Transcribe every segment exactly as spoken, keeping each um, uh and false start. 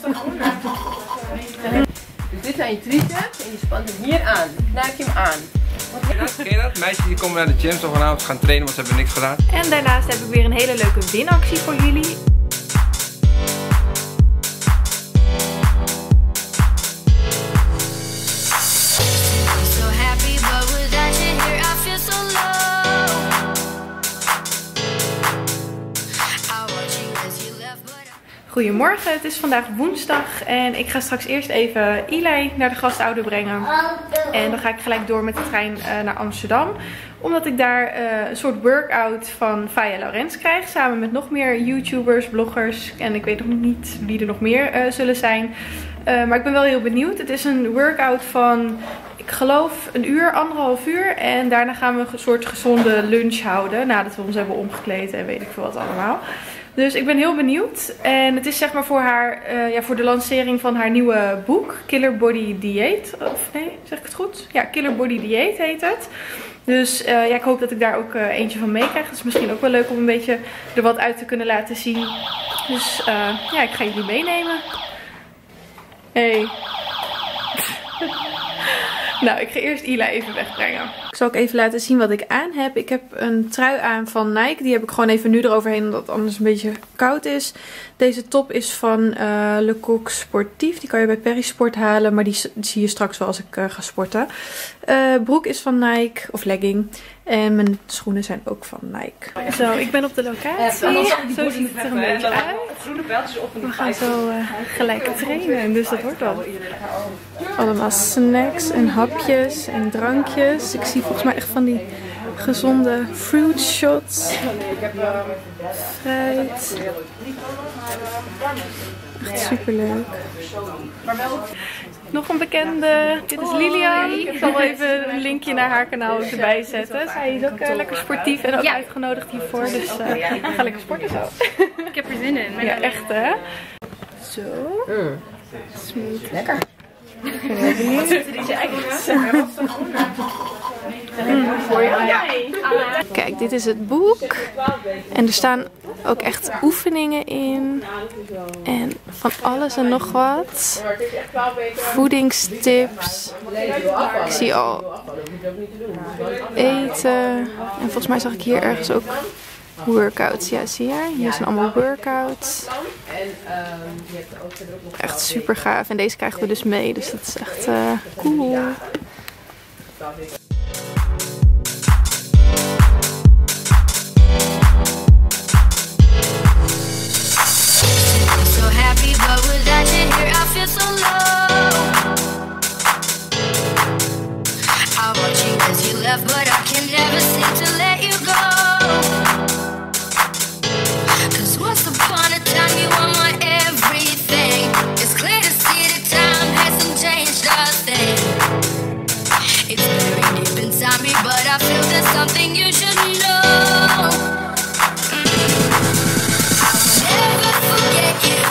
Dus dit zijn je triceps en je spant hem hier aan. Knijp je hem aan. Ken je dat? Meisjes die komen naar de gym zo vanavond gaan trainen, want ze hebben niks gedaan. En daarnaast heb ik weer een hele leuke winactie voor jullie. Goedemorgen, het is vandaag woensdag en ik ga straks eerst even Eli naar de gastouder brengen. En dan ga ik gelijk door met de trein uh, naar Amsterdam. Omdat ik daar uh, een soort workout van Faya Laurens krijg. Samen met nog meer YouTubers, bloggers en ik weet nog niet wie er nog meer uh, zullen zijn. Uh, maar ik ben wel heel benieuwd. Het is een workout van, ik geloof, een uur, anderhalf uur. En daarna gaan we een soort gezonde lunch houden. Nadat we ons hebben omgekleed en weet ik veel wat allemaal. Dus ik ben heel benieuwd. En het is zeg maar voor haar, uh, ja, voor de lancering van haar nieuwe boek. Killer Body Diet. Of nee, zeg ik het goed? Ja, Killer Body Diet heet het. Dus uh, ja, ik hoop dat ik daar ook uh, eentje van meekrijg. Het is misschien ook wel leuk om een beetje er wat uit te kunnen laten zien. Dus uh, ja, ik ga jullie meenemen. Hey. Nou, ik ga eerst Eli even wegbrengen. Ik zal ook even laten zien wat ik aan heb. Ik heb een trui aan van Nike. Die heb ik gewoon even nu eroverheen, omdat het anders een beetje koud is. Deze top is van uh, Le Coq Sportief. Die kan je bij Perisport halen, maar die, die zie je straks wel als ik uh, ga sporten. Uh, broek is van Nike, of legging. En mijn schoenen zijn ook van Nike. Zo, ik ben op de locatie. Zo ziet het er een beetje uit. We gaan zo uh, gelijk trainen, dus dat wordt wel. Allemaal snacks en hapjes en drankjes. Ik zie volgens mij echt van die gezonde fruit shots. Fruit. Echt super leuk. Nog een bekende. Dit is Lilian. Ik zal wel even een linkje naar haar kanaal erbij zetten. Zij is ook uh, lekker sportief en ook ja. uitgenodigd hiervoor. Dus uh, ik ga lekker sporten zo. Ik heb er zin in. Ja, echt hè. Zo. Mm. Smooth. Lekker. Wat zit er in je eigen Kijk, dit is het boek. En er staan ook echt oefeningen in. En van alles en nog wat. Voedingstips. Ik zie al eten. En volgens mij zag ik hier ergens ook workouts. Ja, zie je? Hier zijn allemaal workouts. Echt super gaaf. En deze krijgen we dus mee. Dus dat is echt uh, cool. Something you should know. I'll never forget you.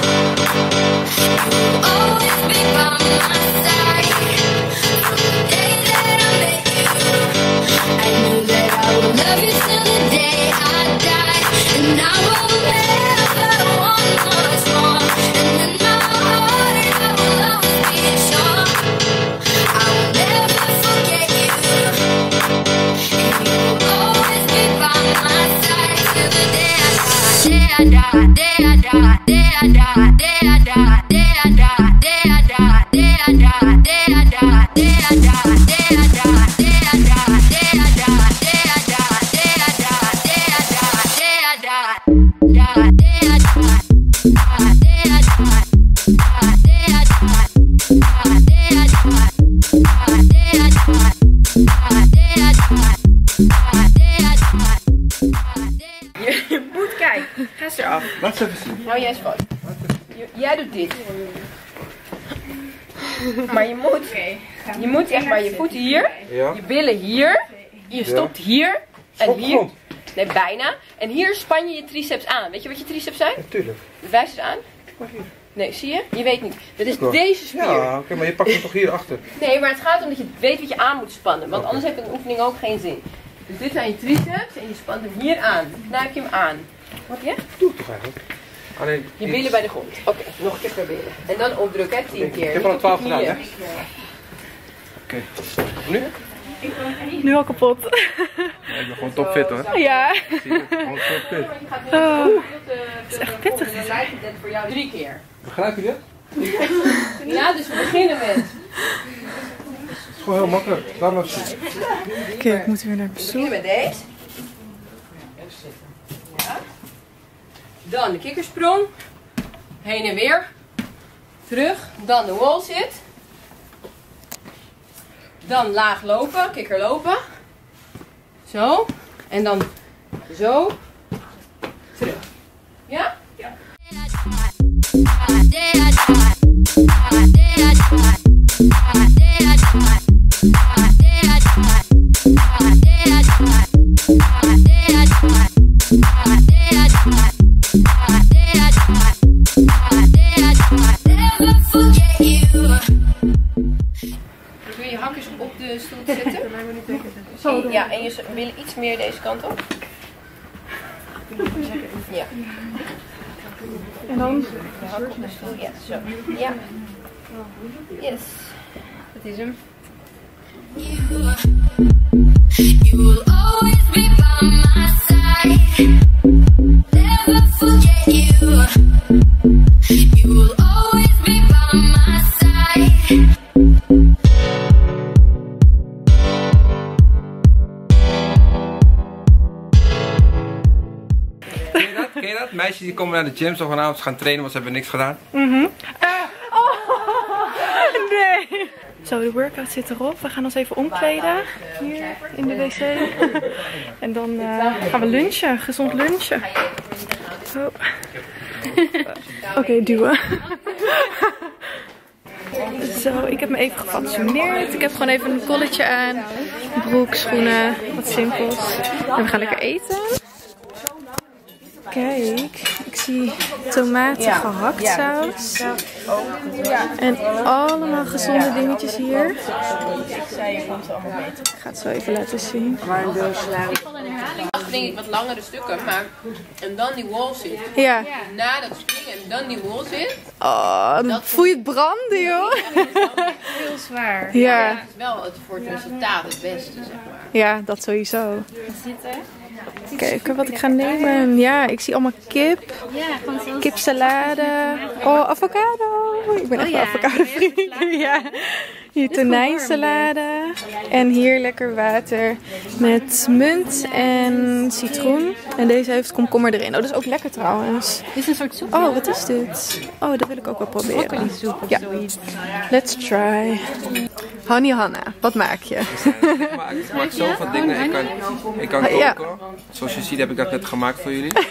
You'll always be by my side. From the day that I met you, I knew that I would love you till the day I die. And I will never want much more. And in my heart I will always be sure. I will never forget you. Laat ze even zien. Nou, jij is vast. Jij doet dit. Maar je moet, je moet zeg maar je voeten hier, Ja. je billen hier, je stopt hier en Op de hier. grond. Nee, bijna. En hier span je je triceps aan. Weet je wat je triceps zijn? Natuurlijk. Wijs eens aan. Maar hier. Nee, zie je? Je weet niet. Dat is Ja. deze spier. Ja, oké, okay, maar je pakt hem toch hier achter. Nee, maar het gaat om dat je weet wat je aan moet spannen. Want Okay. anders heeft een oefening ook geen zin. Dus dit zijn je triceps en je spant hem hier aan. Dan knijp je hem aan. Wat je? Doe het toch eigenlijk? Alleen Je iets. billen bij de grond. Oké, okay, nog een keer proberen. En dan opdrukken, hè, tien keer. Ik heb al twaalf gedaan, hè? Oké. Okay. Nu? Nu al kapot. Ja, ik ben gewoon topfit hoor. Ja. Zie je? Gewoon topfit. Oh, het is echt pittig. Dan lijkt het net voor jou drie keer. Begrijp je dit? Ja, dus we beginnen met. Het is gewoon heel makkelijk. Laat maar zien. Oké, okay, ik moet weer naar We beginnen met deze. Ja. Dan de kikkersprong. Heen en weer. Terug. Dan de wall sit. Dan laag lopen, kikker lopen. Zo. En dan zo. Terug. Ja? Ja. Probeer je hakjes op de stoel te zetten. Zo, ja, en je billen iets meer deze kant op. Ja. En dan? Je hak op de stoel, ja, zo. Ja. Yes. Dat is hem. You will always be by my side. Never forget you. You will always be by my side. Ken je dat? Ken je dat? Meisjes die komen naar de gym zo vanavond gaan trainen, want ze hebben niks gedaan. Mhm. Mm uh, oh, nee. Zo, de workout zit erop. We gaan ons even omkleden hier in de wc. En dan uh, gaan we lunchen, gezond lunchen. Oh. Oké, okay, duwen. Zo, ik heb me even gefatsoeneerd. Ik heb gewoon even een colletje aan. Broek, schoenen, wat simpels. En we gaan lekker eten. Kijk, ik zie tomaten, ja, gehakt saus. Ja, ja. En allemaal gezonde dingetjes hier. Ik zei, je komt ze allemaal beter. Ik ga het zo even laten zien. Maar een doorslaan. Ik denk ik wat langere stukken, maar en dan die wall sit. Ja. Na dat springen en dan die wall sit. Oh, dan voel je het branden, joh. Heel zwaar. Ja. Het is wel het voor het resultaat het beste, zeg maar. Ja, dat sowieso. Kijken wat ik ga nemen. Ja, ik zie allemaal kip. Kipsalade. Oh, avocado. Ik ben echt een avocado vriend. Ja. Hier tonijnsalade. En hier lekker water met munt en citroen. En deze heeft komkommer erin. Oh, dat is ook lekker trouwens. Dit is een soort soep. Oh, wat is dit? Oh, dat wil ik ook wel proberen. Ja. Let's try. Honey Hanna, wat maak je? Ik maak, ik maak zoveel dingen. Ik kan, ik kan koken. Ja. Zoals je ziet heb ik dat net gemaakt voor jullie.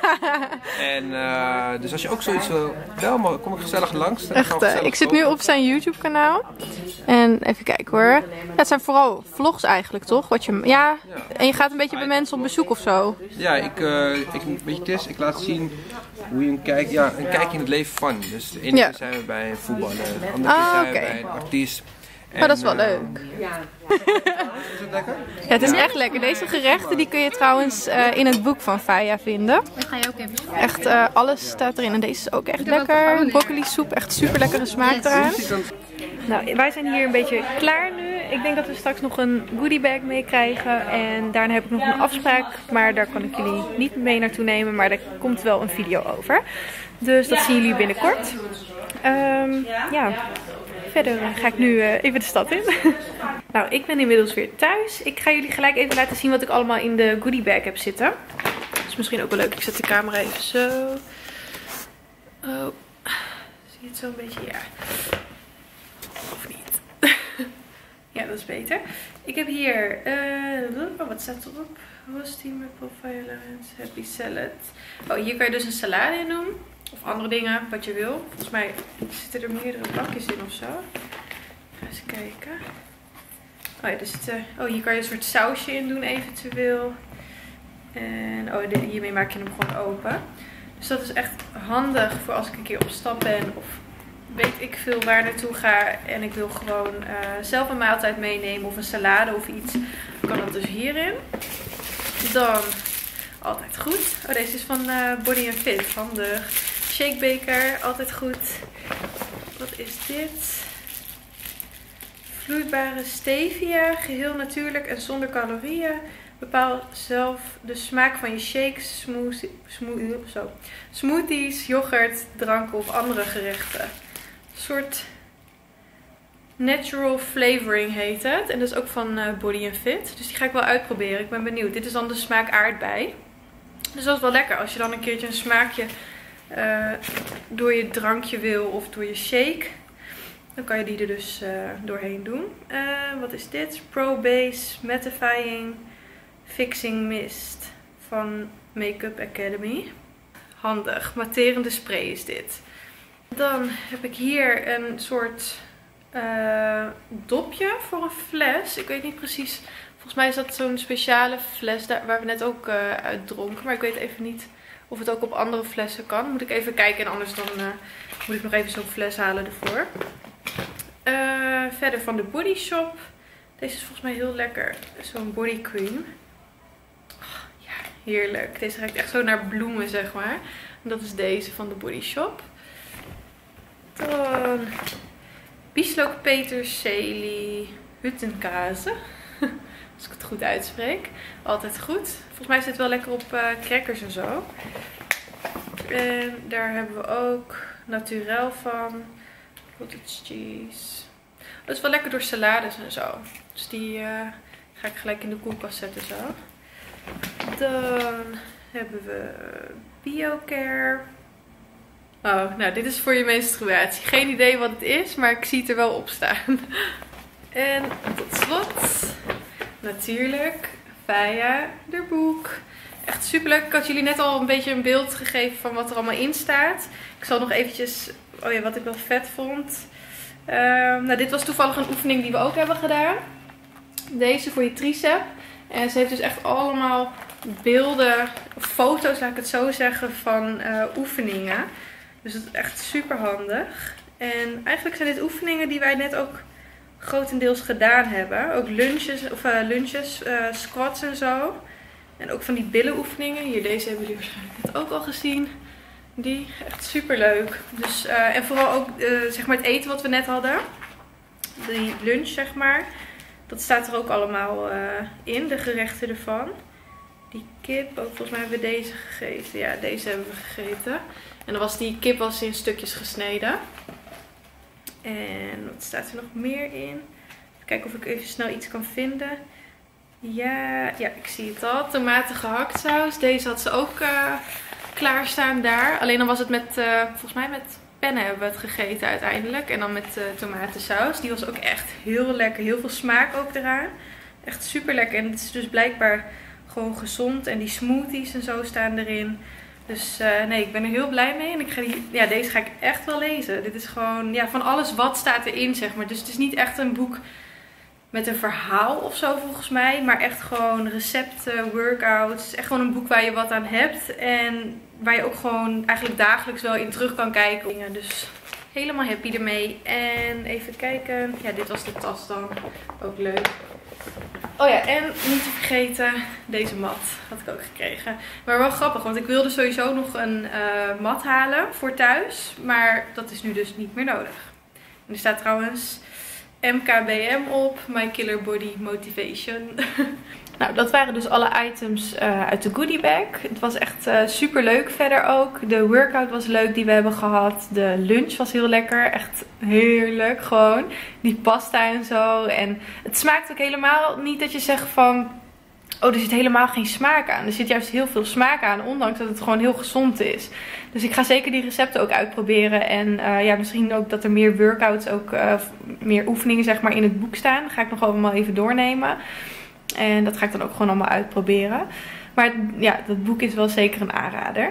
En uh, dus als je ook zoiets wil, bel me, kom ik gezellig langs. Echt, uh, ik zit nu op zijn YouTube kanaal. En even kijken hoor. Ja, het zijn vooral vlogs eigenlijk, toch? Wat je, ja, en je gaat een beetje bij mensen op bezoek of zo. Ja, ik, uh, ik, weet je het is, ik laat zien hoe je een kijk, ja, een kijkje in het leven van. Dus de ene keer ja. zijn we bij een voetballer, de andere keer ah, zijn we okay. bij een artiest. En, maar dat is wel uh, leuk. Ja. Is het lekker? Ja, het is echt lekker. Deze gerechten die kun je trouwens uh, in het boek van Faya vinden. Dat ga je ook even. Echt, uh, alles staat erin. En deze is ook echt lekker. Broccoli soep, echt super lekkere smaak eraan. Nou, wij zijn hier een beetje klaar nu. Ik denk dat we straks nog een goodiebag meekrijgen. En daarna heb ik nog een afspraak. Maar daar kan ik jullie niet mee naartoe nemen. Maar daar komt wel een video over. Dus dat zien jullie binnenkort. Um, ja. Verder ga ik nu uh, even de stad in. Nou, ik ben inmiddels weer thuis. Ik ga jullie gelijk even laten zien wat ik allemaal in de goodiebag heb zitten. Dat is misschien ook wel leuk. Ik zet de camera even zo. Oh. Zie je het zo een beetje? Ja. Of niet? Ja, dat is beter. Ik heb hier... Uh, oh, wat staat erop? Roasty maple violence, happy salad. Oh, hier kan je dus een salade in doen. Of andere dingen, wat je wil. Volgens mij zitten er meerdere bakjes in of zo. Ga eens kijken. Oh ja, er zitten, oh, hier kan je een soort sausje in doen eventueel. En oh, hiermee maak je hem gewoon open. Dus dat is echt handig voor als ik een keer op stap ben. Of weet ik veel waar naartoe ga. En ik wil gewoon uh, zelf een maaltijd meenemen. Of een salade of iets. Dan kan dat dus hierin. Dan... Altijd goed. Oh, deze is van uh, Body and Fit. Handig. shakebeker, altijd goed. Wat is dit? Vloeibare stevia, geheel natuurlijk en zonder calorieën. Bepaal zelf de smaak van je shakes, smoothie, smoothie, zo. smoothies, yoghurt, dranken of andere gerechten. Een soort natural flavoring heet het. En dat is ook van uh, Body and Fit. Dus die ga ik wel uitproberen. Ik ben benieuwd. Dit is dan de smaak aardbei. Dus dat is wel lekker als je dan een keertje een smaakje uh, door je drankje wil of door je shake. Dan kan je die er dus uh, doorheen doen. Uh, wat is dit? Pro Base Mattifying Fixing Mist van Make-up Academy. Handig. Matterende spray is dit. Dan heb ik hier een soort uh, dopje voor een fles. Ik weet niet precies. Volgens mij is dat zo'n speciale fles daar, waar we net ook uh, uit dronken. Maar ik weet even niet of het ook op andere flessen kan. Moet ik even kijken en anders dan uh, moet ik nog even zo'n fles halen ervoor. Uh, verder van de Body Shop. Deze is volgens mij heel lekker. Zo'n body cream. Oh, ja, heerlijk. Deze ruikt echt zo naar bloemen, zeg maar. En dat is deze van de Body Shop. Dan bieslook peterselie huttenkazen. Als ik het goed uitspreek. Altijd goed. Volgens mij zit het wel lekker op uh, crackers en zo. En daar hebben we ook naturel van. Cottage cheese. Dat is wel lekker door salades en zo. Dus die uh, ga ik gelijk in de koelkast zetten zo. Dan hebben we BioCare. Oh, nou dit is voor je menstruatie. Geen idee wat het is, maar ik zie het er wel op staan. En tot slot, natuurlijk, Faya, de boek. Echt super leuk. Ik had jullie net al een beetje een beeld gegeven van wat er allemaal in staat. Ik zal nog eventjes, oh ja, wat ik wel vet vond. Uh, nou, dit was toevallig een oefening die we ook hebben gedaan. Deze voor je tricep. En ze heeft dus echt allemaal beelden, foto's laat ik het zo zeggen, van uh, oefeningen. Dus dat is echt super handig. En eigenlijk zijn dit oefeningen die wij net ook grotendeels gedaan hebben. Ook lunches, of uh, lunches, uh, squats en zo. En ook van die billenoefeningen. Hier, deze hebben jullie waarschijnlijk net ook al gezien. Die, echt super leuk. Dus, uh, en vooral ook uh, zeg maar het eten wat we net hadden. Die lunch zeg maar. Dat staat er ook allemaal uh, in, de gerechten ervan. Die kip, ook volgens mij hebben we deze gegeten. Ja, deze hebben we gegeten. En dan was die kip was in stukjes gesneden. En wat staat er nog meer in? Even kijken of ik even snel iets kan vinden. Ja, ja, ik zie het al. Tomaten gehaktsaus. Deze had ze ook uh, klaarstaan daar. Alleen dan was het met, uh, volgens mij met pennen hebben we het gegeten uiteindelijk. En dan met uh, tomatensaus. Die was ook echt heel lekker. Heel veel smaak ook eraan. Echt super lekker. En het is dus blijkbaar gewoon gezond. En die smoothies en zo staan erin. Dus uh, nee, ik ben er heel blij mee. En ik ga die, ja, deze ga ik echt wel lezen. Dit is gewoon, ja, van alles wat staat erin, zeg maar. Dus het is niet echt een boek met een verhaal of zo volgens mij. Maar echt gewoon recepten, workouts. Het is echt gewoon een boek waar je wat aan hebt. En waar je ook gewoon eigenlijk dagelijks wel in terug kan kijken. Dus helemaal happy ermee. En even kijken. Ja, dit was de tas dan. Ook leuk. Oh ja, en niet te vergeten, deze mat had ik ook gekregen. Maar wel grappig, want ik wilde sowieso nog een uh, mat halen voor thuis. Maar dat is nu dus niet meer nodig. En er staat trouwens M K B M op, My Killer Body Motivation. Nou, dat waren dus alle items uh, uit de goodie bag. Het was echt uh, super leuk verder ook. De workout was leuk die we hebben gehad. De lunch was heel lekker. Echt heerlijk gewoon. Die pasta en zo. En het smaakt ook helemaal niet dat je zegt van... Oh, er zit helemaal geen smaak aan. Er zit juist heel veel smaak aan. Ondanks dat het gewoon heel gezond is. Dus ik ga zeker die recepten ook uitproberen. En uh, ja, misschien ook dat er meer workouts, ook uh, meer oefeningen zeg maar in het boek staan. Dat ga ik nog allemaal even doornemen. En dat ga ik dan ook gewoon allemaal uitproberen. Maar ja, dat boek is wel zeker een aanrader.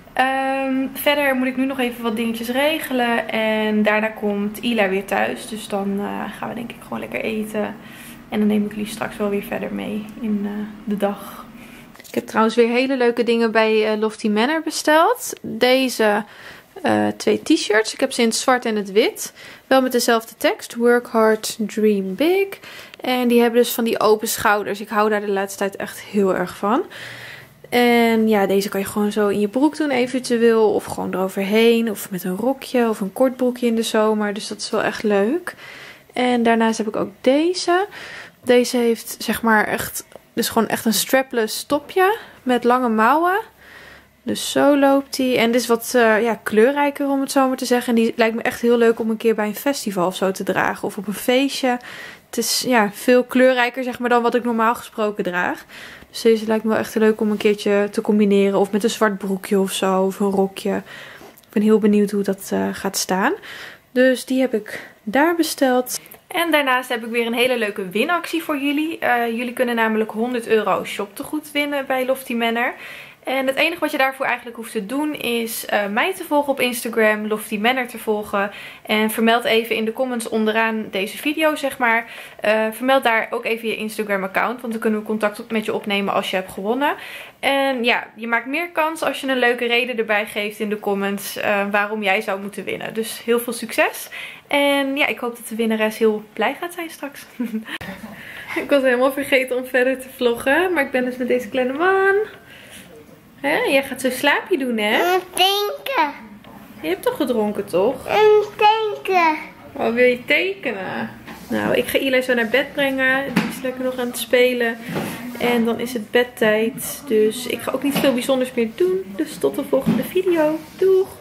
Um, verder moet ik nu nog even wat dingetjes regelen. En daarna komt Ila weer thuis. Dus dan uh, gaan we denk ik gewoon lekker eten. En dan neem ik jullie straks wel weer verder mee in uh, de dag. Ik heb trouwens weer hele leuke dingen bij uh, Lofty Manor besteld. Deze uh, twee t-shirts. Ik heb ze in het zwart en het wit. Wel met dezelfde tekst. Work hard, dream big. En die hebben dus van die open schouders. Ik hou daar de laatste tijd echt heel erg van. En ja, deze kan je gewoon zo in je broek doen eventueel. Of gewoon eroverheen. Of met een rokje of een kort broekje in de zomer. Dus dat is wel echt leuk. En daarnaast heb ik ook deze. Deze heeft zeg maar echt, dus gewoon echt een strapless topje met lange mouwen. Dus zo loopt die. En dit is wat uh, ja, kleurrijker om het zo maar te zeggen. En die lijkt me echt heel leuk om een keer bij een festival of zo te dragen. Of op een feestje. Het is ja, veel kleurrijker zeg maar dan wat ik normaal gesproken draag. Dus deze lijkt me wel echt leuk om een keertje te combineren. Of met een zwart broekje of zo. Of een rokje. Ik ben heel benieuwd hoe dat uh, gaat staan. Dus die heb ik daar besteld. En daarnaast heb ik weer een hele leuke winactie voor jullie. Uh, jullie kunnen namelijk honderd euro shoptegoed winnen bij Lofty Manor. En het enige wat je daarvoor eigenlijk hoeft te doen is uh, mij te volgen op Instagram, Lofty Manor te volgen. En vermeld even in de comments onderaan deze video, zeg maar. Uh, vermeld daar ook even je Instagram account, want dan kunnen we contact met je opnemen als je hebt gewonnen. En ja, je maakt meer kans als je een leuke reden erbij geeft in de comments uh, waarom jij zou moeten winnen. Dus heel veel succes. En ja, ik hoop dat de winnares heel blij gaat zijn straks. Ik was helemaal vergeten om verder te vloggen, maar ik ben dus met deze kleine man. Hè? Jij gaat zo slaapje doen, hè? Een denken. Je hebt toch gedronken, toch? Een denken. Oh, wil je tekenen? Nou, ik ga Eli zo naar bed brengen. Die is lekker nog aan het spelen. En dan is het bedtijd. Dus ik ga ook niet veel bijzonders meer doen. Dus tot de volgende video. Doeg!